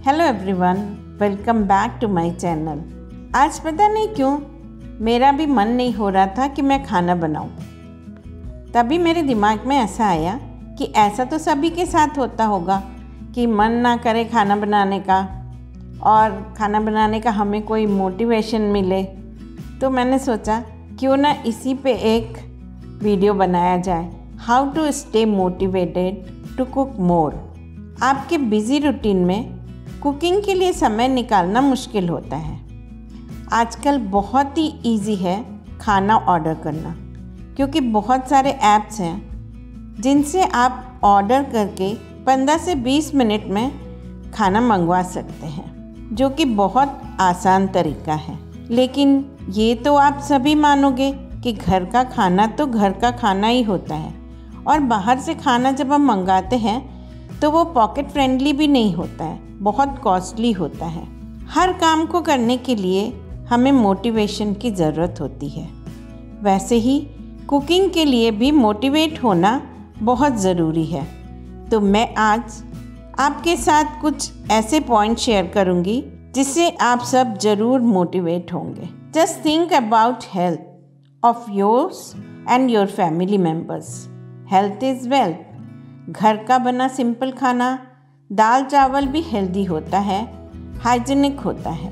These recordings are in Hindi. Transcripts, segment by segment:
Hello everyone, welcome back to my channel. आज पता नहीं क्यों मेरा भी मन नहीं हो रहा था कि मैं खाना बनाऊं। तभी मेरे दिमाग में ऐसा आया कि ऐसा तो सभी के साथ होता होगा कि मन ना करे खाना बनाने का और खाना बनाने का हमें कोई मोटिवेशन मिले। तो मैंने सोचा क्यों ना इसी पे एक वीडियो बनाया जाए, how to stay motivated to cook more. आपके बिज़ी रूटीन में कुकिंग के लिए समय निकालना मुश्किल होता है। आजकल बहुत ही इजी है खाना ऑर्डर करना, क्योंकि बहुत सारे ऐप्स हैं जिनसे आप ऑर्डर करके 15 से 20 मिनट में खाना मंगवा सकते हैं, जो कि बहुत आसान तरीका है। लेकिन ये तो आप सभी मानोगे कि घर का खाना तो घर का खाना ही होता है, और बाहर से खाना जब हम मंगाते हैं तो वो पॉकेट फ्रेंडली भी नहीं होता है, बहुत कॉस्टली होता है। हर काम को करने के लिए हमें मोटिवेशन की ज़रूरत होती है। वैसे ही कुकिंग के लिए भी मोटिवेट होना बहुत ज़रूरी है। तो मैं आज आपके साथ कुछ ऐसे पॉइंट शेयर करूंगी जिससे आप सब ज़रूर मोटिवेट होंगे। Just think about health of yours and your family members. Health is wealth. घर का बना सिंपल खाना, दाल चावल भी हेल्दी होता है, हाइजीनिक होता है।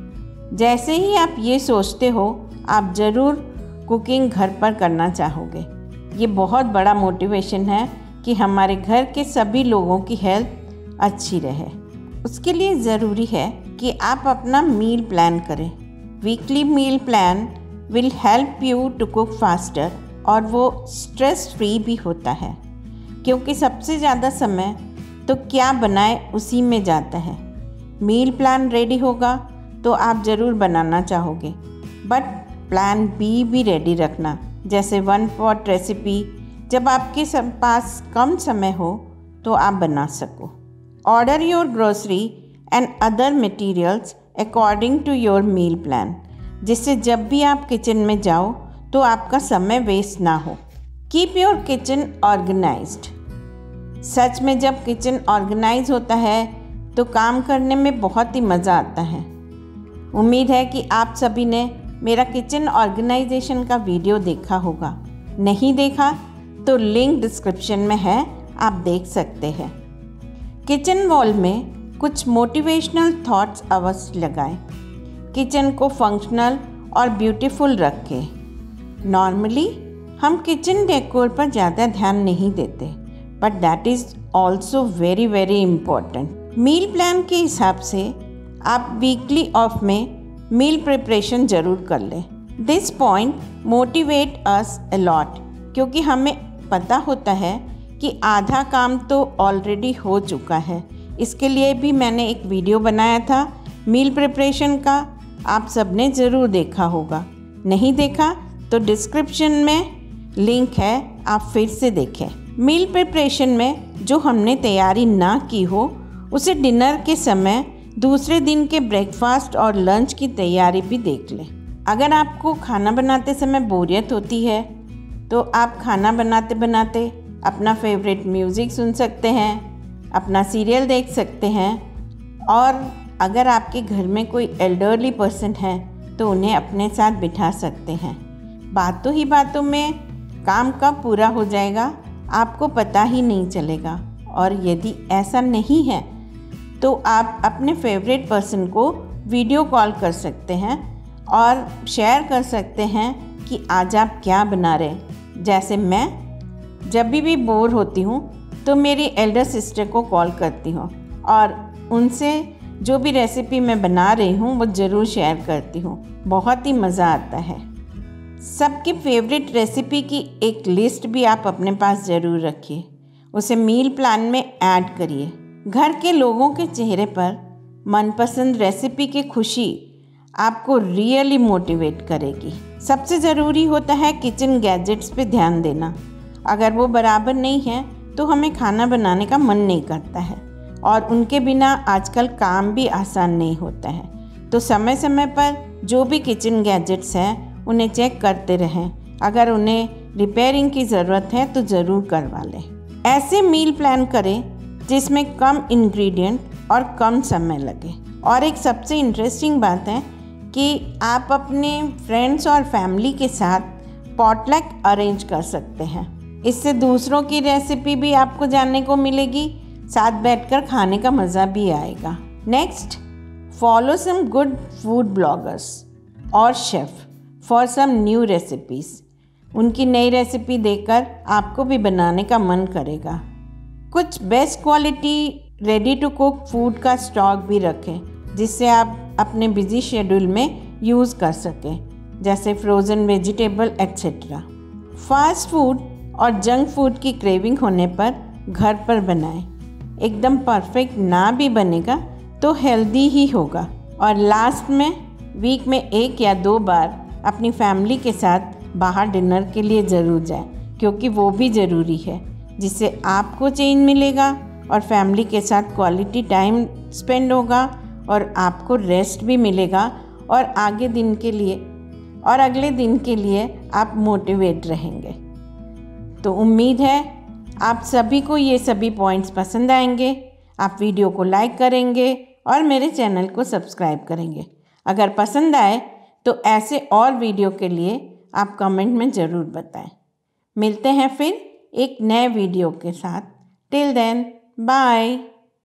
जैसे ही आप ये सोचते हो, आप ज़रूर कुकिंग घर पर करना चाहोगे। ये बहुत बड़ा मोटिवेशन है कि हमारे घर के सभी लोगों की हेल्थ अच्छी रहे। उसके लिए ज़रूरी है कि आप अपना मील प्लान करें। Weekly meal plan will help you to cook faster, और वो स्ट्रेस फ्री भी होता है, क्योंकि सबसे ज़्यादा समय तो क्या बनाए उसी में जाता है। मील प्लान रेडी होगा तो आप ज़रूर बनाना चाहोगे, बट प्लान बी भी रेडी रखना, जैसे 1 पॉट रेसिपी, जब आपके पास कम समय हो तो आप बना सको। Order your grocery and other materials according to your meal plan, जिससे जब भी आप किचन में जाओ तो आपका समय वेस्ट ना हो। Keep your kitchen organised. सच में जब किचन ऑर्गेनाइज होता है तो काम करने में बहुत ही मज़ा आता है। उम्मीद है कि आप सभी ने मेरा किचन ऑर्गेनाइजेशन का वीडियो देखा होगा। नहीं देखा तो लिंक डिस्क्रिप्शन में है, आप देख सकते हैं। किचन वॉल में कुछ मोटिवेशनल थॉट्स अवश्य लगाएं। किचन को फंक्शनल और ब्यूटीफुल रखें। नॉर्मली हम किचन डेकोर पर ज़्यादा ध्यान नहीं देते, but that is also very very important. Meal plan के हिसाब से आप वीकली ऑफ में मील प्रिपरेशन ज़रूर कर लें। This point motivate us a lot, क्योंकि हमें पता होता है कि आधा काम तो ऑलरेडी हो चुका है। इसके लिए भी मैंने एक वीडियो बनाया था मील प्रिपरेशन का, आप सब ने ज़रूर देखा होगा। नहीं देखा तो डिस्क्रिप्शन में लिंक है, आप फिर से देखें। मील प्रिपरेशन में जो हमने तैयारी ना की हो, उसे डिनर के समय दूसरे दिन के ब्रेकफास्ट और लंच की तैयारी भी देख लें। अगर आपको खाना बनाते समय बोरियत होती है तो आप खाना बनाते बनाते अपना फेवरेट म्यूज़िक सुन सकते हैं, अपना सीरियल देख सकते हैं, और अगर आपके घर में कोई एल्डरली पर्सन है तो उन्हें अपने साथ बिठा सकते हैं। बातों ही बातों में काम कब पूरा हो जाएगा आपको पता ही नहीं चलेगा। और यदि ऐसा नहीं है तो आप अपने फेवरेट पर्सन को वीडियो कॉल कर सकते हैं और शेयर कर सकते हैं कि आज आप क्या बना रहे हैं। जैसे मैं जब भी बोर होती हूँ तो मेरी एल्डर सिस्टर को कॉल करती हूँ और उनसे जो भी रेसिपी मैं बना रही हूँ वो ज़रूर शेयर करती हूँ। बहुत ही मज़ा आता है। सबकी फेवरेट रेसिपी की एक लिस्ट भी आप अपने पास ज़रूर रखिए, उसे मील प्लान में ऐड करिए। घर के लोगों के चेहरे पर मनपसंद रेसिपी की खुशी आपको रियली मोटिवेट करेगी। सबसे ज़रूरी होता है किचन गैजेट्स पे ध्यान देना। अगर वो बराबर नहीं है तो हमें खाना बनाने का मन नहीं करता है, और उनके बिना आजकल काम भी आसान नहीं होता है। तो समय समय पर जो भी किचन गैजेट्स हैं उन्हें चेक करते रहें। अगर उन्हें रिपेयरिंग की ज़रूरत है तो ज़रूर करवा लें। ऐसे मील प्लान करें जिसमें कम इंग्रेडिएंट और कम समय लगे। और एक सबसे इंटरेस्टिंग बात है कि आप अपने फ्रेंड्स और फैमिली के साथ पॉटलक अरेंज कर सकते हैं। इससे दूसरों की रेसिपी भी आपको जानने को मिलेगी, साथ बैठकर खाने का मज़ा भी आएगा। Next, follow some good food bloggers और chef for some new recipes. उनकी नई रेसिपी देखकर आपको भी बनाने का मन करेगा। कुछ best quality ready to cook food का स्टॉक भी रखें, जिससे आप अपने बिजी शेड्यूल में यूज़ कर सकें, जैसे frozen vegetable etcetera. Fast food और जंक फूड की क्रेविंग होने पर घर पर बनाएं। एकदम परफेक्ट ना भी बनेगा तो हेल्दी ही होगा। और लास्ट में, वीक में 1 या 2 बार अपनी फैमिली के साथ बाहर डिनर के लिए ज़रूर जाएं, क्योंकि वो भी ज़रूरी है, जिससे आपको चेंज मिलेगा और फैमिली के साथ क्वालिटी टाइम स्पेंड होगा और आपको रेस्ट भी मिलेगा और अगले दिन के लिए आप मोटिवेट रहेंगे। तो उम्मीद है आप सभी को ये सभी पॉइंट्स पसंद आएंगे। आप वीडियो को लाइक करेंगे और मेरे चैनल को सब्सक्राइब करेंगे। अगर पसंद आए तो ऐसे और वीडियो के लिए आप कमेंट में ज़रूर बताएं। मिलते हैं फिर एक नए वीडियो के साथ। Till then, bye.